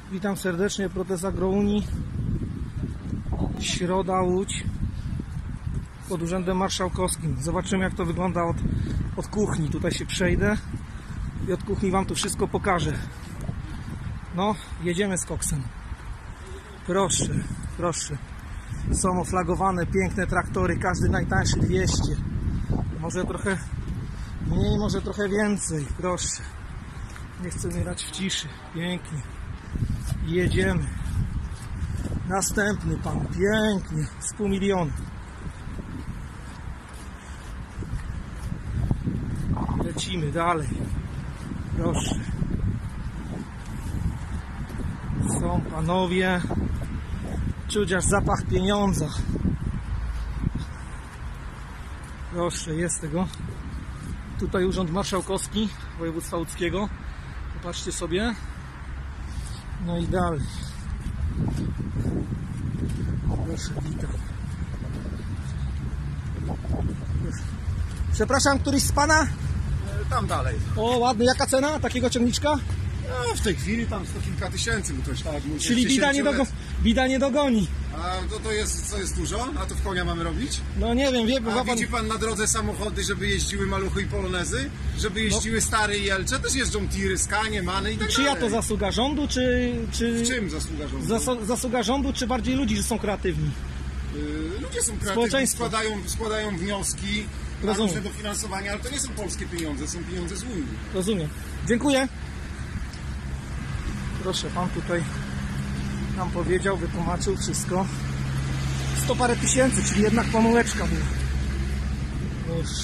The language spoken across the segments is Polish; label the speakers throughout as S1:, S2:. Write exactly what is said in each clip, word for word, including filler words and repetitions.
S1: Witam serdecznie, Protest Agrounii. Środa, Łódź, pod Urzędem Marszałkowskim. Zobaczymy, jak to wygląda od, od kuchni. Tutaj się przejdę i od kuchni Wam tu wszystko pokażę. No, jedziemy z koksem. Proszę, proszę. Są oflagowane piękne traktory, każdy najtańszy dwieście. Może trochę mniej, może trochę więcej. Proszę. Nie chcę umierać w ciszy. Pięknie. Jedziemy. Następny pan. Pięknie. Z pół miliona. Lecimy dalej. Proszę. Są panowie. Czuć aż zapach pieniądza. Proszę, jest tego. Tutaj Urząd Marszałkowski Województwa Łódzkiego. Popatrzcie sobie. No i dalej. Proszę, witam. Przepraszam, któryś z pana?
S2: Tam dalej.
S1: O, ładny. Jaka cena takiego ciągniczka?
S2: No, w tej chwili tam sto kilka tysięcy, bo to już tak mówię.
S1: Czyli bida nie, dogo bida nie dogoni.
S2: A to, to jest, co jest dużo? A to w konia mamy robić?
S1: No nie wiem, wie,
S2: A
S1: pan...
S2: widzi pan na drodze samochody, żeby jeździły maluchy i polonezy? Żeby jeździły no. Stare i Elcze? Też jeżdżą tiry, skanie, many i tak
S1: Czyja
S2: dalej.
S1: to zasługa rządu, czy... czy...
S2: W czym zasługa rządu?
S1: Zas zasługa rządu, czy bardziej ludzi, że są kreatywni?
S2: Yy, ludzie są kreatywni, składają, składają wnioski na różne dofinansowania, ale to nie są polskie pieniądze, są pieniądze z Unii.
S1: Rozumiem. Dziękuję. Proszę, pan tutaj nam powiedział, wytłumaczył wszystko. Sto parę tysięcy, czyli jednak pomyłeczka była. Już.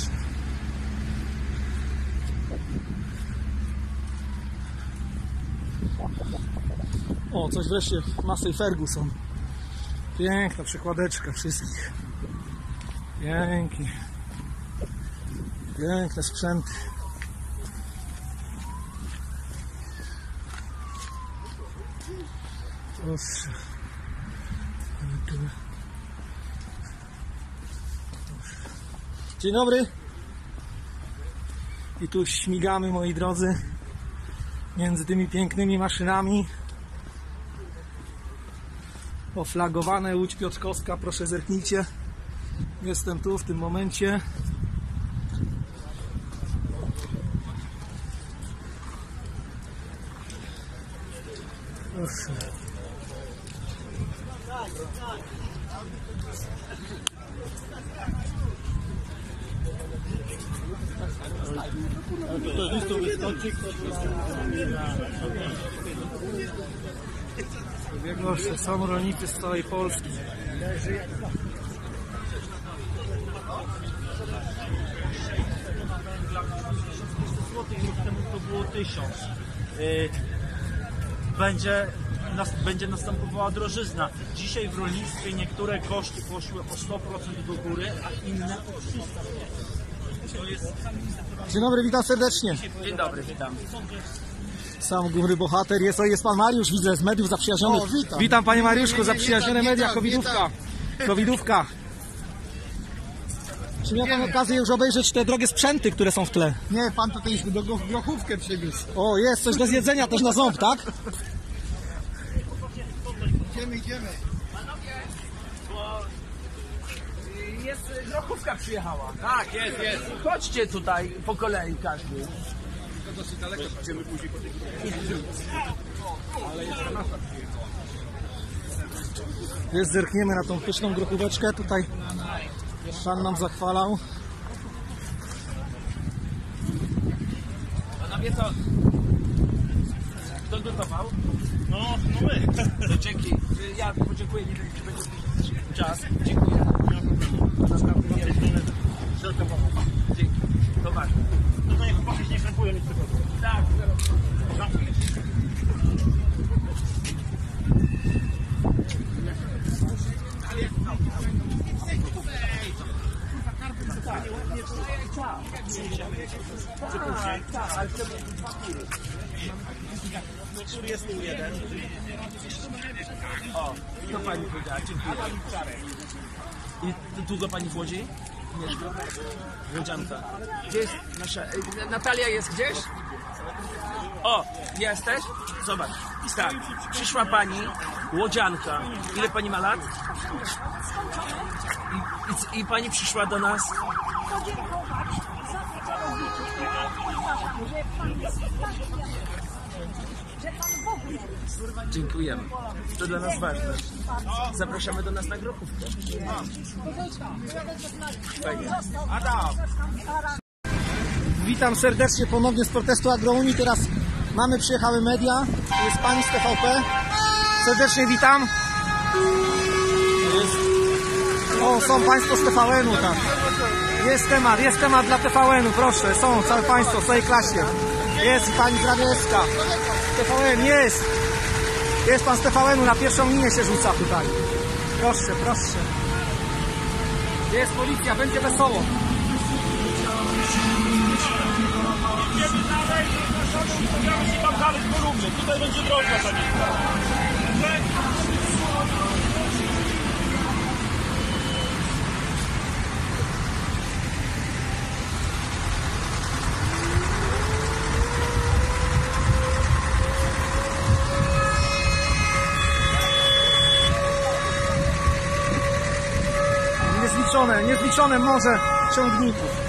S1: O, coś wreszcie Massey Ferguson. Piękna przekładeczka wszystkich. Pięknie. Piękne sprzęty. Proszę. Dzień dobry. I tu śmigamy, moi drodzy, między tymi pięknymi maszynami. Oflagowane Łódź Piotrkowska, proszę zerknijcie. Jestem tu w tym momencie. Proszę. Proszę, są rolnicy z całej Polski.
S3: Temu to było tysiąc. Będzie, będzie następowała drożyzna. Dzisiaj w rolnictwie niektóre koszty poszły o sto procent do góry, a inne o trzysta procent. To jest...
S1: Dzień dobry, witam serdecznie.
S3: Dzień dobry, witam.
S1: Sam góry bohater jest, o jest pan Mariusz, widzę, z mediów zaprzyjaźnionych.
S2: O, witam.
S1: Witam panie Mariuszku,
S2: Nie, nie, nie,
S1: zaprzyjaźnione
S2: witam,
S1: media,
S2: witam,
S1: Covidówka. Covidówka. Czy miał pan okazję już obejrzeć te drogie sprzęty, które są w tle?
S2: Nie, pan tutaj już do grochówkę przywiózł.
S1: O, jest coś do zjedzenia też na ząb, tak?
S2: Idziemy, idziemy.
S3: Jest grochówka przyjechała. Tak, jest, jest. Chodźcie tutaj po kolei każdy.
S2: To dosyć daleko, idziemy później po tej ale jeszcze nasza przyjechała.
S1: Jest, zerkniemy na tą pyszną grochóweczkę. Tutaj pan nam zachwalał.
S3: Panowie, to kto gotował? No, no my. To dzięki. Ja podziękuję, nie wiem, czy będzie czas. Dziękuję. Dzięki. To ważne.
S4: No to niech chłopaki nie krępują, nic tego.
S3: Tak, zaraz.
S4: Który jest tu jeden?
S3: O, to pani powiedziała, dziękuję. I długo pani wchodzi? Łodzianka. Gdzie jest nasza... Natalia jest gdzieś?
S5: O, jesteś? Zobacz. Tak, przyszła pani, łodzianka. Ile pani ma lat? I, i, i pani przyszła do nas.
S6: Podziękować za to, co robicie. Że pan jest tak, że pan w ogóle jest.
S5: Dziękujemy. To dla nas ważne. Zapraszamy do nas na grupówkę. Fajnie.
S1: Witam serdecznie ponownie z protestu Agrounii. Teraz mamy, przyjechały media. Jest pani z T V P. Serdecznie witam. Jest. O, są państwo z T V N-u, tak. Jest temat, jest temat dla T V N-u, proszę. Są całe państwo w całej klasie. Jest i pani Zdrawiecka. T V N jest. Jest pan z T V N-u, na pierwszą linię się rzuca tutaj. Proszę, proszę. Jest policja, będzie wesoło.
S4: Idziemy dalej, ustawiamy się tam dalej w kolumny. Tutaj będzie droga za nim.
S1: Niezliczone, niezliczone morze ciągników.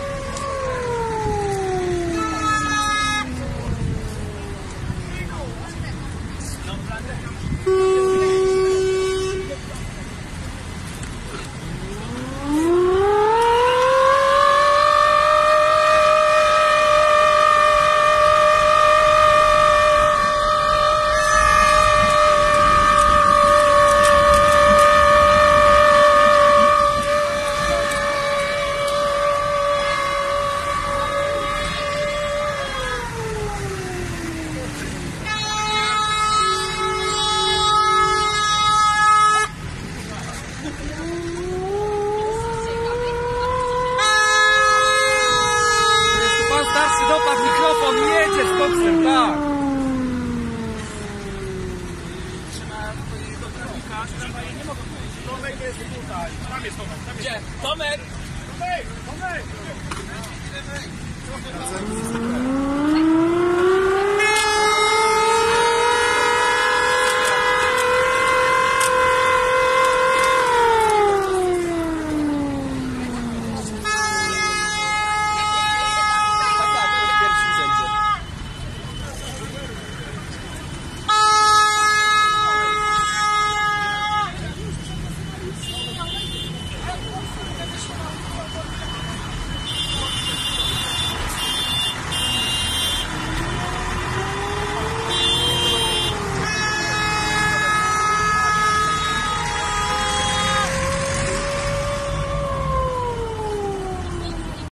S1: Dopadł mikrofon i jedzie z koksem, tak.
S4: Tomek jest tutaj. Tam jest Tomek. Tam jest
S5: Gdzie? Tomek!
S4: Tomek! Tomek!